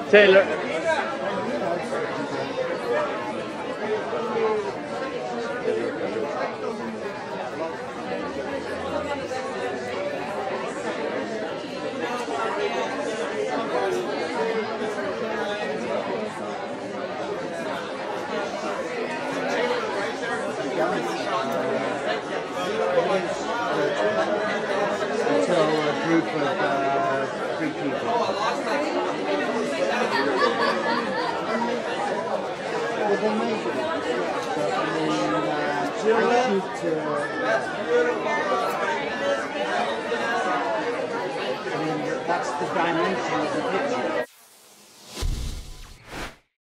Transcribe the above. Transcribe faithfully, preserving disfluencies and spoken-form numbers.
Taylor. Until a group of uh, three people. Well, they made it. But I mean, uh, I shoot, uh, I mean, that's the dimension of the picture.